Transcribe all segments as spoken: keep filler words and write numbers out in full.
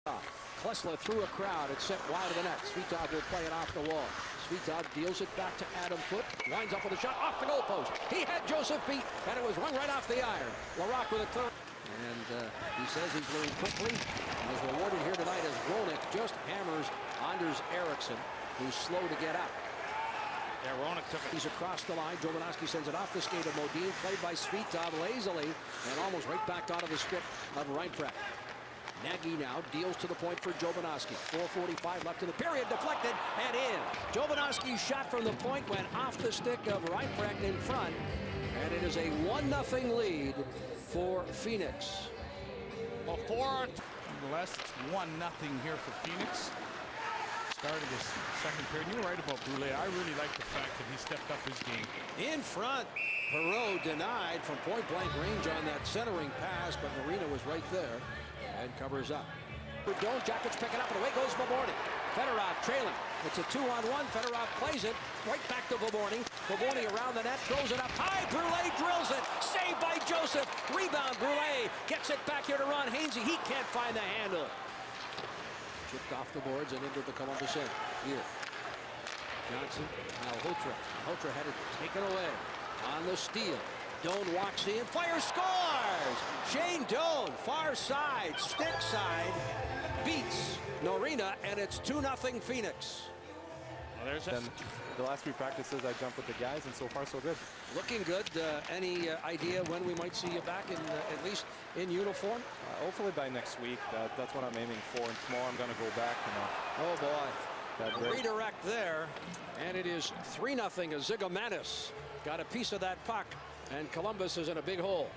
Klesla through a crowd. It's sent wide of the net. Svitov will play it off the wall. Svitov deals it back to Adam Foote. Winds up with a shot off the goalpost. He had Joseph beat, and it was run right off the iron. Larocque with a clear. And uh, he says he's learned quickly. And is rewarded here tonight as Roenick just hammers Anders Eriksson, who's slow to get out. Yeah, Roenick took it. He's across the line. Jovanovski sends it off the skate of Modin. Played by Svitov lazily, and almost right back onto the stick of Reinprecht. Nagy now deals to the point for Jovanovski. four forty-five left in the period. Deflected and in. Jovanovski's shot from the point went off the stick of Reinprecht in front. And it is a one nothing lead for Phoenix. Well, four less, one nothing here for Phoenix. Started this second period. You're right about Brule. I really like the fact that he stepped up his game. In front. Perreault denied from point blank range on that centering pass, but Marina was right there and covers up. Doan Jackets pick it up, and away goes Voborny. Fedorov trailing. It's a two on one. Fedorov plays it right back to Voborny. Voborny around the net, throws it up high. Brule drills it. Saved by Joseph. Rebound. Brule gets it back here to Ron Hainsey. He can't find the handle. Chipped off the boards and into the Columbus end. Here. Johnson. Now Hotra. Hotra had it taken away on the steal. Doan walks in, fires, scores! Shane Doan, far side, stick side, beats Norina, and it's two nothing Phoenix. Well, there's then the last few practices I jumped with the guys, and so far so good. Looking good. Uh, any uh, idea when we might see you back, in uh, at least in uniform? Uh, hopefully by next week. That, that's what I'm aiming for, and tomorrow I'm going to go back. You know, oh boy. That redirect there, and it is three nothing. Zigomanis got a piece of that puck. And Columbus is in a big hole.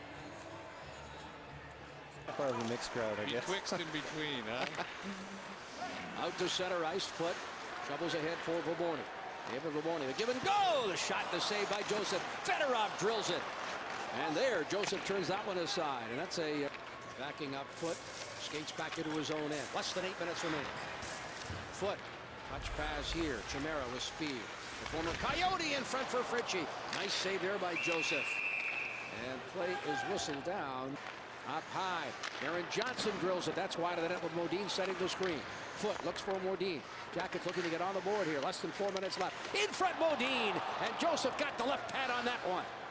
Part of the mixed crowd, I guess. Betwixt in between, huh? Out to center ice. Foote shovels ahead for Voborny. David Voborny, the give and go. The shot, the save by Joseph. Fedorov drills it. And there, Joseph turns that one aside. And that's a uh, backing up Foote. Skates back into his own end. Less than eight minutes remaining. Foote. Touch pass here. Chimera with speed. The former Coyote in front for Fritchie. Nice save there by Joseph. And play is whistled down. Up high. Aaron Johnson drills it. That's wide of the net with Modin setting the screen. Foote looks for Modin. Jackets looking to get on the board here. Less than four minutes left. In front Modin. And Joseph got the left pad on that one.